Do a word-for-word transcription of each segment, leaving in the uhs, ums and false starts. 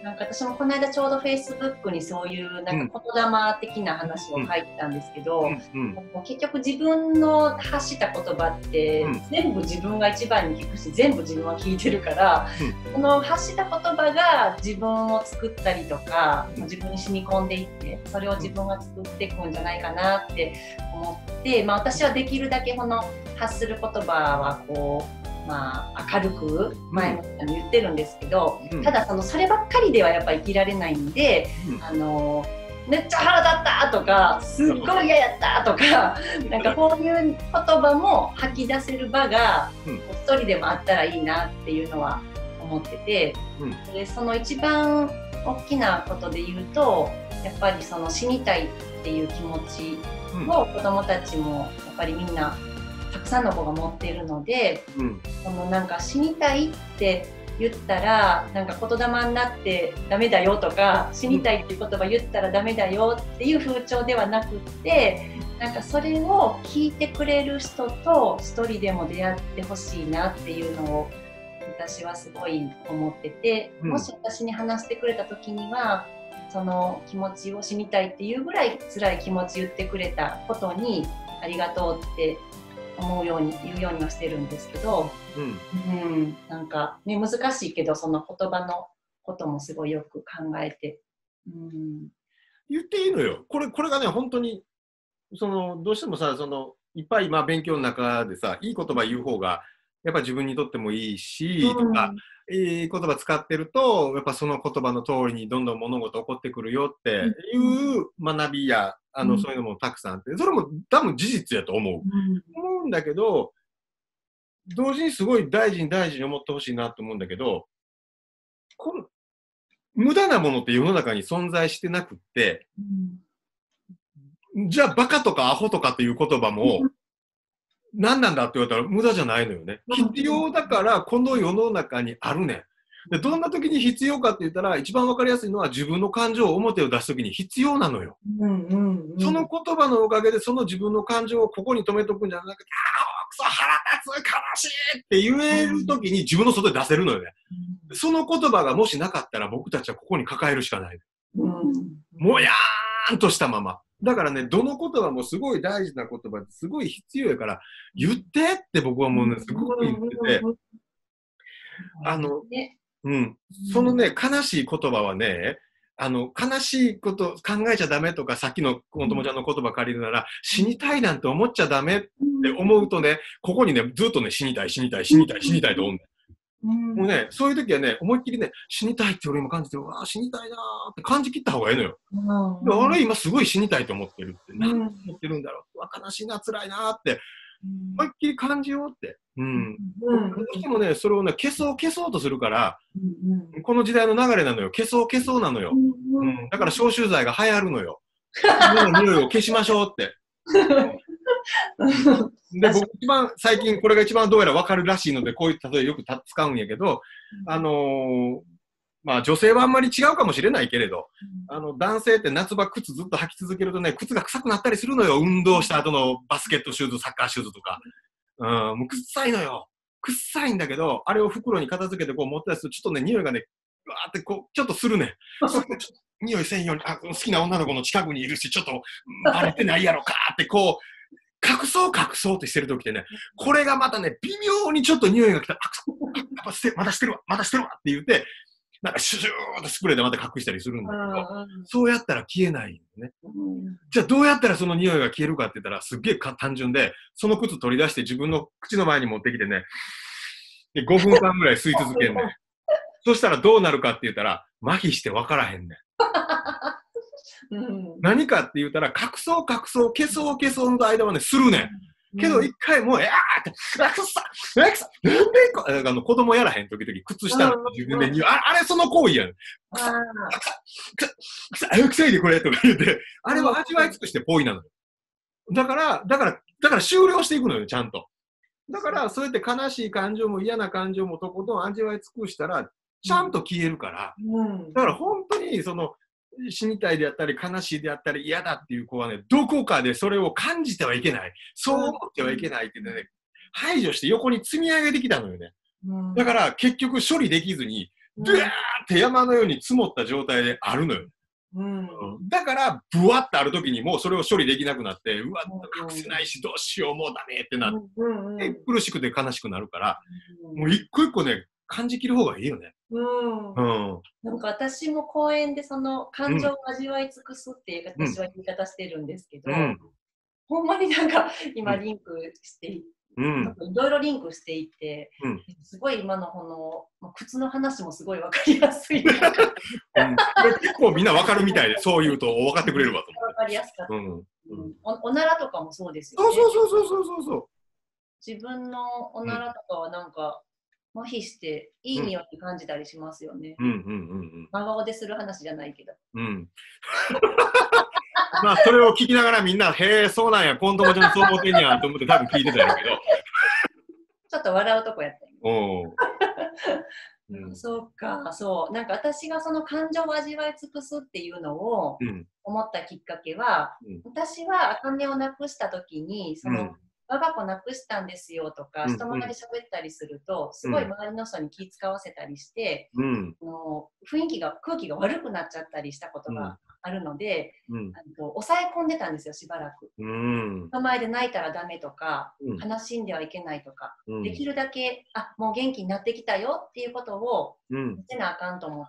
なんか私もこの間ちょうどフェイスブックにそういうなんか言霊的な話を書いてたんですけど、うんうんうん、結局自分の発した言葉って全部自分が一番に聞くし、全部自分は聞いてるから、うん、この発した言葉が自分を作ったりとか、自分に染み込んでいって、それを自分が作っていくんじゃないかなって思って、まあ、私はできるだけこの発する言葉はこうまあ、明るく前も言ってるんですけど、うん、ただそのそればっかりではやっぱ生きられないんで、うん、あのめっちゃ腹立ったとかすっごい嫌やったとかなんかこういう言葉も吐き出せる場が一人でもあったらいいなっていうのは思ってて、うん、でその一番大きなことで言うとやっぱりその死にたいっていう気持ちを子どもたちもやっぱりみんなたくさんの子が持っているので、うん、そのなんか死にたいって言ったらなんか言霊になってダメだよとか死にたいっていう言葉言ったらダメだよっていう風潮ではなくってなんかそれを聞いてくれる人と一人でも出会ってほしいなっていうのを私はすごい思ってて、うん、もし私に話してくれた時にはその気持ちを死にたいっていうぐらい辛い気持ち言ってくれたことにありがとうって思うように言うようにはしてるんですけど、うんうん、なんかね難しいけどその言葉のこともすごいよく考えて、うん、 言っていいのよ。これこれがね本当にそのどうしてもさそのいっぱいまあ勉強の中でさいい言葉言う方がやっぱ自分にとってもいいし、うん、とかいい言葉使ってるとやっぱその言葉の通りにどんどん物事起こってくるよっていう学びやあの、うん、そういうのもたくさんあってそれも多分事実やと思う、うん、思うんだけど同時にすごい大事に大事に思ってほしいなと思うんだけどこの無駄なものって世の中に存在してなくって、うん、じゃあバカとかアホとかっていう言葉も、うん何なんだって言われたら無駄じゃないのよね。必要だからこの世の中にあるねん。でどんな時に必要かって言ったら一番わかりやすいのは自分の感情を表を出す時に必要なのよ。うんうんうん、その言葉のおかげでその自分の感情をここに留めとくんじゃなくてああくそ腹立つ悲しいって言える時に自分の外で出せるのよね。うん、その言葉がもしなかったら僕たちはここに抱えるしかない。うん、もやーんとしたまま。だからね、どの言葉もすごい大事な言葉ですごい必要やから、言ってって僕はもうね、すごく言ってて、あの、うん、そのね、悲しい言葉はね、あの、悲しいこと考えちゃダメとか、さっきのお友ちゃんの言葉借りるなら、死にたいなんて思っちゃダメって思うとね、ここにね、ずっとね、死にたい、死にたい、死にたい、死にたいと思うんだよ。もうね、そういう時はね、思いっきりね、死にたいって俺も感じて、うわぁ、死にたいなーって感じ切った方がいいのよ。うん、俺今すごい死にたいと思ってるって、何て思ってるんだろう、うわ、悲しいな、辛いなーって、思いっきり感じようって。うん。どうしてもね、それをね、消そう消そうとするから、うん、この時代の流れなのよ。消そう消そうなのよ。うん、だから消臭剤が流行るのよ。匂いを消しましょうって。で僕一番最近これが一番どうやら分かるらしいのでこういう例えよく使うんやけど、あのー、まあ女性はあんまり違うかもしれないけれど、あの男性って夏場靴ずっと履き続けるとね靴が臭くなったりするのよ。運動した後のバスケットシューズサッカーシューズとか、うん、もう臭いのよ。臭いんだけどあれを袋に片付けてこう持ったりするとちょっとね匂いがねわーってこうちょっとするね。匂いせんようにあ好きな女の子の近くにいるしちょっとバレてないやろかってこう隠そう隠そうってしてるときってね、これがまたね、微妙にちょっと匂いが来たら、あ、またしてるわ、またしてるわって言って、なんかシュシューってスプレーでまた隠したりするんだけど、そうやったら消えないよね。じゃあどうやったらその匂いが消えるかって言ったら、すっげえ単純で、その靴取り出して自分の口の前に持ってきてね、でごふんかんぐらい吸い続けんねん。そしたらどうなるかって言ったら、麻痺して分からへんねん。うん、何かって言ったら隠そう隠そう消そう消そうの間はねするねん、けど一回もうえーってあくさあくさなんでこあの子供やらへん時々靴下の自分でに、うん、あ, あれその行為やんくさくさくさくさくさいでこれとか言ってあれは味わい尽くしてポイなのよ。だからだからだから終了していくのよちゃんと。だからそうやって悲しい感情も嫌な感情もとことん味わい尽くしたらちゃんと消えるから、うん、だから本当にその死にたいであったり悲しいであったり嫌だっていう子はねどこかでそれを感じてはいけない、そう思ってはいけないっていうのね排除して横に積み上げてきたのよね、うん、だから結局処理できずにドゥーっって山のように積もった状態であるのよ。うん、だから、ブワッとある時にもうそれを処理できなくなって、うわ、隠せないし、どうしよう、もうダメってなって、苦しくて悲しくなるから、もう一個一個ね、感じきる方がいいよね。 うんうん、なんか私も公演でその感情を味わい尽くすっていう私は言い方してるんですけど、うん、ほんまになんか今リンクしていて、うん、いろいろリンクしていて、うん、すごい今のこの靴の話もすごい分かりやすい、うん、 結構みんな分かるみたいで、そう言うと分かってくれるわと思って。 分かりやすかった、うんうん、お, おならとかもそうですよね。 そうそうそうそうそうそう。 自分のおならとかはなんか麻痺していい匂いに感じたりしますよね。真顔でする話じゃないけど。うんまあそれを聞きながらみんな、へえ、そうなんや、今度もちゃんそう思ってんやと思って多分聞いてたんやけど。 ちょっと笑うとこやったよ。うん、そうか、そう。なんか私がその感情を味わい尽くすっていうのを思ったきっかけは、うん、私は茜をなくした時に、その、うん我が子なくしたんですよとか、人前で喋ったりすると、すごい周りの人に気使わせたりして、うん、の雰囲気が、空気が悪くなっちゃったりしたことがあるので、うん、あの抑え込んでたんですよ、しばらく。うん、人前で泣いたらダメとか、うん、悲しんではいけないとか、うん、できるだけ、あ、もう元気になってきたよっていうことを見せなあかんと思って、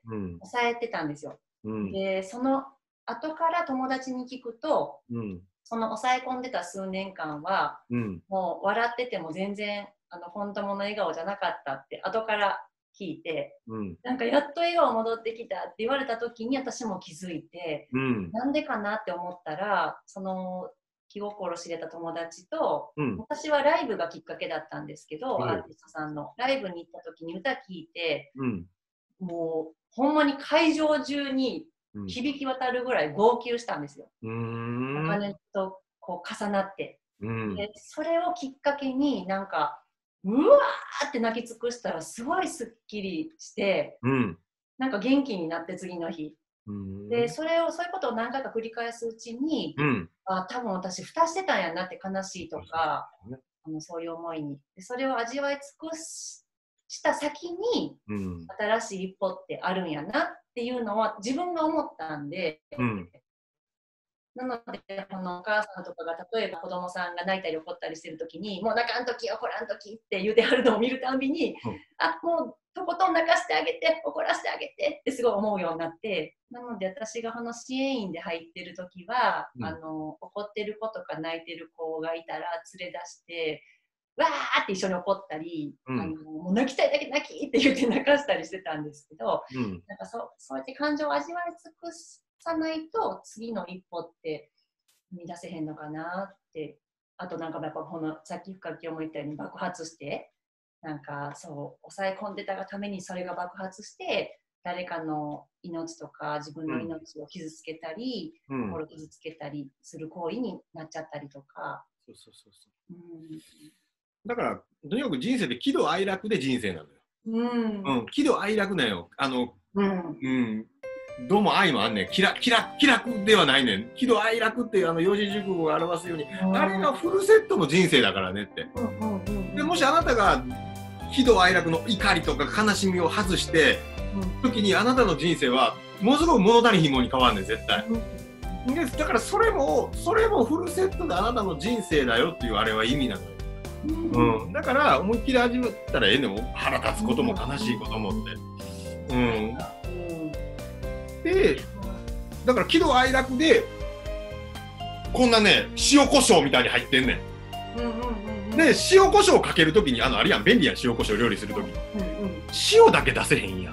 うん、抑えてたんですよ。うん、で、その後から友達に聞くと、うんその抑え込んでた数年間は、うん、もう笑ってても全然あの本当の笑顔じゃなかったって後から聞いて、うん、なんかやっと笑顔戻ってきたって言われた時に私も気づいて、うん、なんでかなって思ったらその気心知れた友達と、うん、私はライブがきっかけだったんですけど、うん、アーティストさんのライブに行った時に歌聞いて、うん、もうほんまに会場中に響き渡るぐらい号泣したんですよ。お金とこう重なって、うん、でそれをきっかけになんかうわーって泣き尽くしたらすごいすっきりして、うん、なんか元気になって次の日、うん、でそれをそういうことを何回か繰り返すうちに、うん、あ多分私蓋してたんやなって悲しいとか、うん、あのそういう思いにでそれを味わい尽くした先に、うん、新しい一歩ってあるんやなっていうのは自分が思ったんで、うん、なのでこのお母さんとかが例えば子供さんが泣いたり怒ったりしてる時にもう泣かんとき怒らんときって言うてはるのを見るたんびに、うん、あもうとことん泣かしてあげて怒らせてあげてってすごい思うようになって、なので私がこの支援員で入ってる時は、うん、あの怒ってる子とか泣いてる子がいたら連れ出してわーって一緒に怒ったり、うん、あのもう泣きたいだけ泣きって言って泣かしたりしてたんですけど、うん、なんか そ, そうやって感情を味わい尽くさないと次の一歩って踏み出せへんのかなって。あとなんかやっぱこのさっき深木も言ったように爆発してなんかそう抑え込んでたがためにそれが爆発して誰かの命とか自分の命を傷つけたり、うん、心傷つけたりする行為になっちゃったりとか。そうそうそうそう、うんだから、とにかく人生で喜怒哀楽で人生なのよ。うん。うん、喜怒哀楽なよ。あの、うん。うん。どうも愛もあんねん。気楽、気楽、気楽ではないねん。喜怒哀楽っていうあの四字熟語が表すように、あれがフルセットの人生だからねって。で、もしあなたが喜怒哀楽の怒りとか悲しみを外して、時にあなたの人生はものすごく物足りひんものに変わんねん、絶対。で、だからそれも、それもフルセットであなたの人生だよっていうあれは意味なのよ。うん、だから思いっきり味わったらええねん。腹立つことも悲しいこともって、うん、でだから喜怒哀楽でこんなね塩コショウみたいに入ってんねん。で塩コショウをかけるときにあのあれやん便利やん塩コショウ料理するときに、うんうん、塩だけ出せへんやん、うん、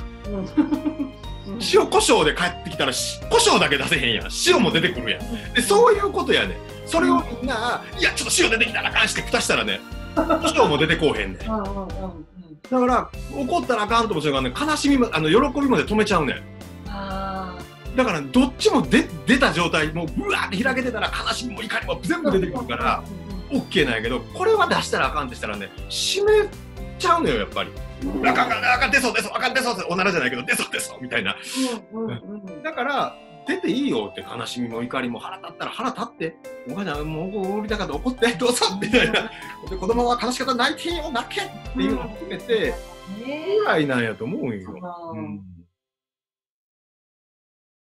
塩コショウで帰ってきたらコショウだけ出せへんやん、塩も出てくるやん。でそういうことやねん。それをみんな、いやちょっと塩出てきたらあかんして蓋したらねコショウも出てこうへんねん。だから怒ったらあかんと思ってるからね、悲しみもあの喜びまで止めちゃうねん。あだからどっちも出出た状態もうブワーって開けてたら悲しみも怒りも全部出てくるから OK なんやけど、これは出したらあかんってしたらね閉めちゃうのよやっぱり。あかんあかんあかん出そう出そうあかん出そうっておならじゃないけど出そう出そうみたいな。だから出ていいよって、悲しみも怒りも腹立ったら腹立って、お母ちゃんもう怒りたかったら怒ってどうぞみたいな。で子供は悲しかったら泣いてよ泣けっていうのを含めてぐらいなんやと思うんよ。うん